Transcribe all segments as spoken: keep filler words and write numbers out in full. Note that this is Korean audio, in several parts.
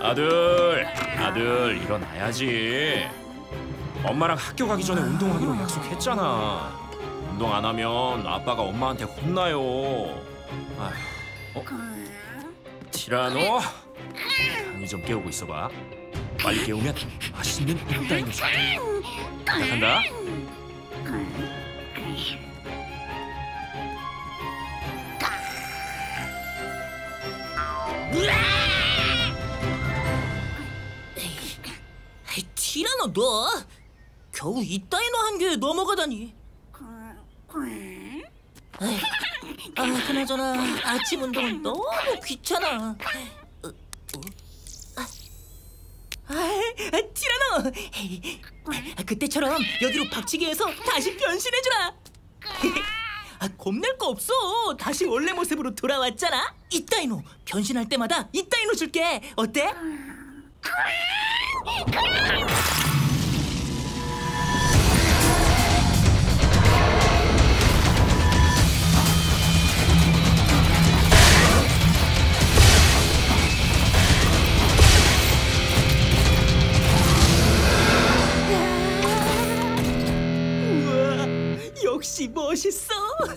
아들, 아들 일어나야지. 엄마랑 학교 가기 전에 운동하기로 약속했잖아. 운동 안 하면 아빠가 엄마한테 혼나요. 아휴, 어? 티라노, 강이 좀 깨우고 있어봐. 빨리 깨우면 맛있는 흑다이노 줄. 간다. 티라노 너 겨우 이따위너 한 개에 넘어가다니. 에이, 아, 그나저나 아침 운동은 너무 귀찮아. 어, 어? 아, 아, 티라노, 아, 그때처럼 여기로 박치기 해서 다시 변신해주라. 아, 겁낼 거 없어. 다시 원래 모습으로 돌아왔잖아. 이따위노 변신할 때마다 이따위노 줄게. 어때? 우와, 역시 멋있어.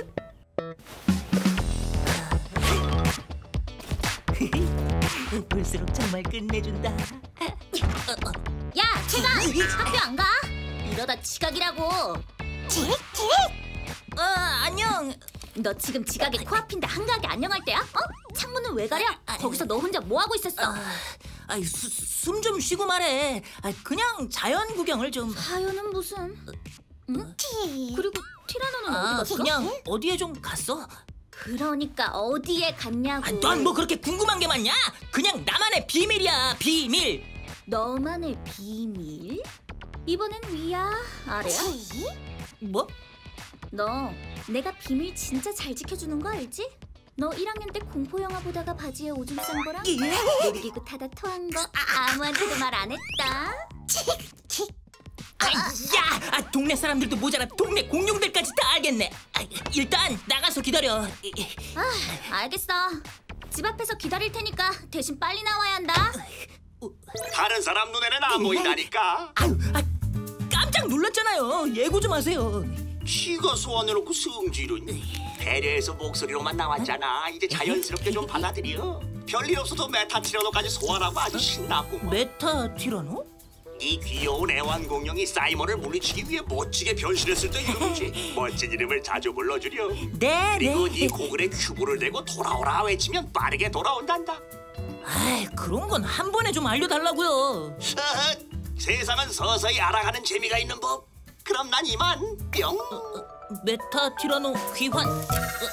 볼수록 정말 끝내준다. 야, 제가 학교 안 가? 이러다 지각이라고. 지? 지? 어, 안녕. 너 지금 지각에 코앞인데 한가하게 안녕할 때야? 어? 창문은 왜 가려? 거기서 너 혼자 뭐 하고 있었어? 아, 숨 좀 쉬고 말해. 아, 그냥 자연 구경을 좀. 자연은 무슨? 응? 그리고 티라노는 아, 어디 갔어? 그냥 어디에 좀 갔어. 그러니까 어디에 갔냐고. 아, 넌 뭐 그렇게 궁금한 게 많냐? 그냥 나만의 비밀이야, 비밀. 너만의 비밀? 이번엔 위야, 아래야? 뭐? 너 내가 비밀 진짜 잘 지켜주는 거 알지? 너 일 학년 때 공포 영화 보다가 바지에 오줌 싼 거랑 놀이기구 타다 토한 거 아무한테도 말 안 했다. 아, 야! 아, 동네 사람들도 모자라 동네 공룡들까지 다 알겠네. 아, 일단 나가서 기다려. 아, 알겠어. 집 앞에서 기다릴 테니까 대신 빨리 나와야 한다. 다른 사람 눈에는 안 보인다니까. 아유, 아, 깜짝 놀랐잖아요. 예고 좀 하세요. 지가 소원해놓고 성질은. 배려해서 목소리로만 나왔잖아. 이제 자연스럽게 좀 받아들여. 별일 없어도 메타티라노까지 소환하고 아주 신났구만. 메타 티라노? 이 귀여운 애완공룡이 사이먼을 물리치기 위해 멋지게 변신했을 때 이름이지. 멋진 이름을 자주 불러주려. 네, 그리고 네. 네 고글에 큐브를 대고 돌아오라 외치면 빠르게 돌아온단다. 아이, 그런 건 한 번에 좀 알려달라고요. 어허, 세상은 서서히 알아가는 재미가 있는 법. 그럼 난 이만 뿅. 어, 어, 메타 티라노 귀환. 어.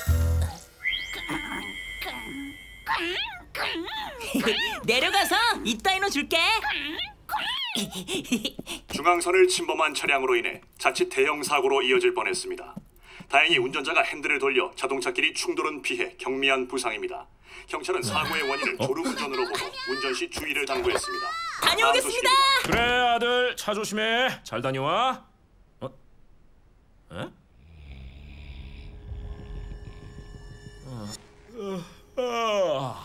내려가서 이따위노 줄게. 중앙선을 침범한 차량으로 인해 자칫 대형 사고로 이어질 뻔했습니다. 다행히 운전자가 핸들을 돌려 자동차끼리 충돌은 피해 경미한 부상입니다. 경찰은 사고의 원인을 졸음운전으로 보고 운전 시 주의를 당부했습니다. 다녀오겠습니다. 그래 아들, 차 조심해. 잘 다녀와. 어? 에? 어. 어. 어.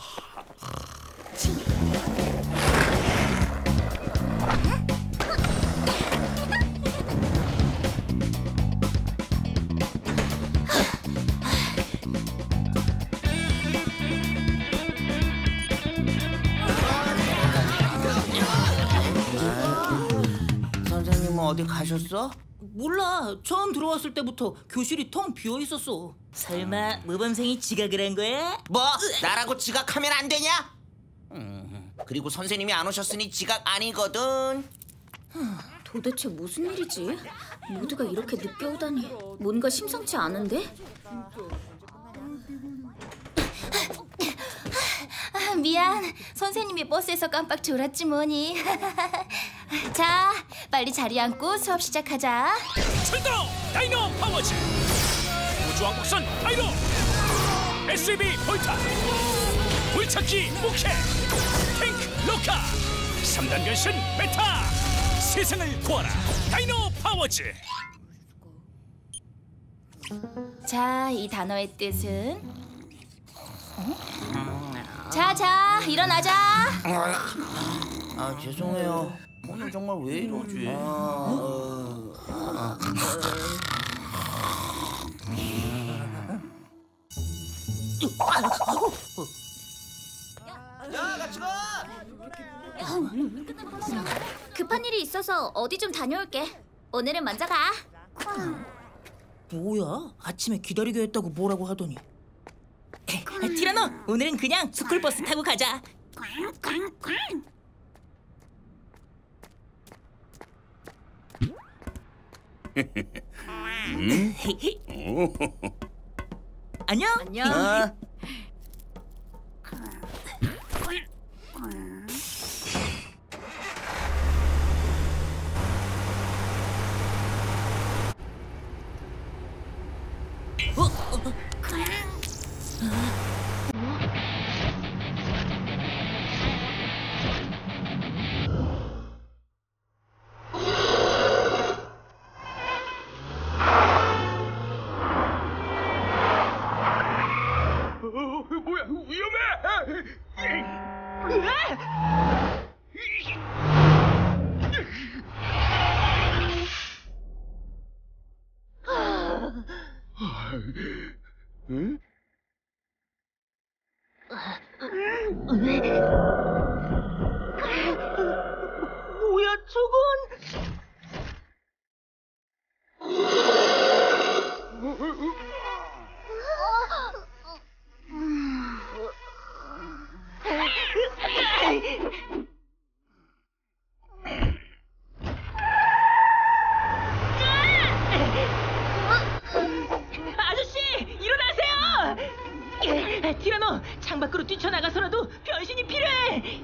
선생님은 어디 가셨어? 몰라. 처음 들어왔을 때부터 교실이 텅 비어 있었어. 설마 모범생이 지각을 한 거야? 뭐? 나라고 지각하면 안 되냐? 음, 그리고 선생님이 안 오셨으니 지각 아니거든. 도대체 무슨 일이지? 모두가 이렇게 늦게 오다니 뭔가 심상치 않은데? 아, 미안. 선생님이 버스에서 깜빡 졸았지 뭐니. 자, 빨리 자리 앉고 수업 시작하자. 출동! 다이노 파워즈! 우주왕복선 다이노! 에스유브이 볼타! 물찾기 목해! 탱크 로카! 삼 단 변신 메타! 세상을 구하라! 다이노 파워즈! 자, 이 단어의 뜻은? 어? 자자 일어나자. 아 죄송해요. 오늘 정말 왜 이러지? 야, 같이 가. 급한 일이 있어서 어디 좀 다녀올게. 오늘은 먼저 가. 뭐야? 아침에 기다리게 했다고 뭐라고 하더니. 아, 티라노, 오늘은 그냥 스쿨버스 타고 가자. 안녕. 안녕. 아, 어? 어? 뭐야, 위험해! 응? 뭐야 저건? 아저씨, 일어나세요! 티라노, 창밖으로 뛰쳐나가서라도 변신이 필요해!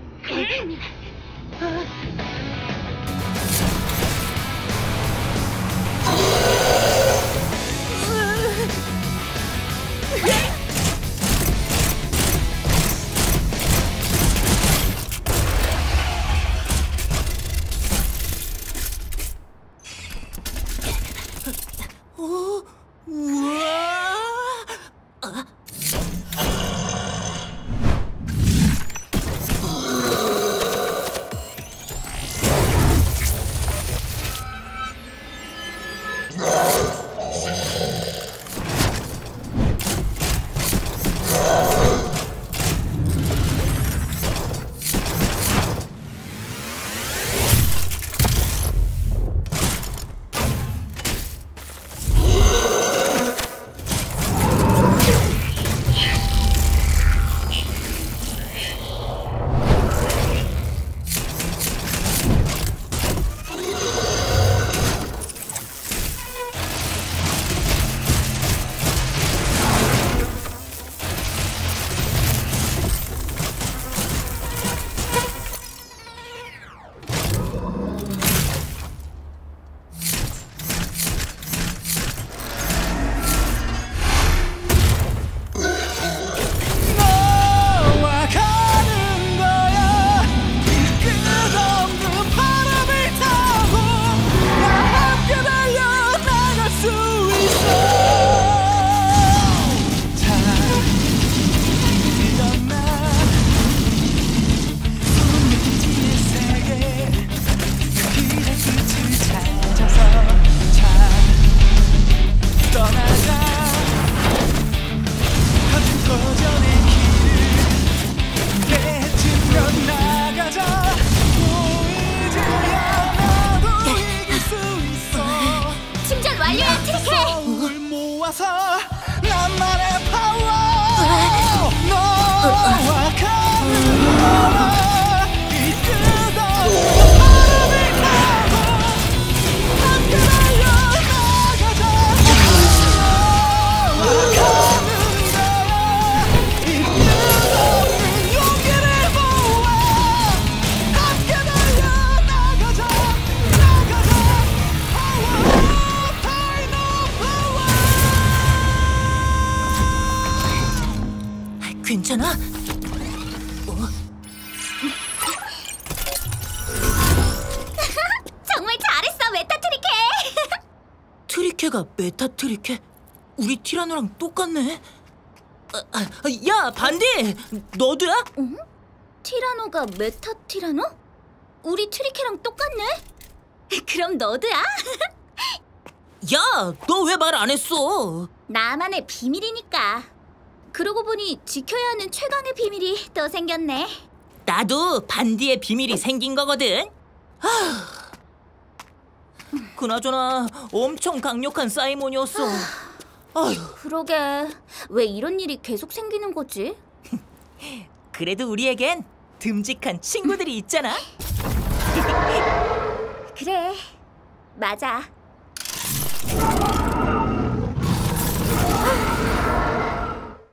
어? 우와! 아? 나만의 파워 너와 가는 거라 이 뜨거운 바람을 타고 함께 달려나가자 너와 가는 거라 이 뜨거운 용기를 모아 함께 달려나가자 나가자 파워 파이너 파워 괜찮아? 어? 정말 잘했어, 메타트리케. 트리케가 메타트리케? 우리 티라노랑 똑같네? 야, 반디! 너도야? 응? 티라노가 메타 티라노? 우리 트리케랑 똑같네? 그럼 너도야? 야, 너 왜 말 안 했어? 나만의 비밀이니까. 그러고 보니 지켜야 하는 최강의 비밀이 또 생겼네. 나도 반디의 비밀이 생긴 거거든. 하... 그나저나 엄청 강력한 사이몬이었어. 아휴. 그러게, 왜 이런 일이 계속 생기는 거지? 그래도 우리에겐 듬직한 친구들이 있잖아. 그래, 맞아.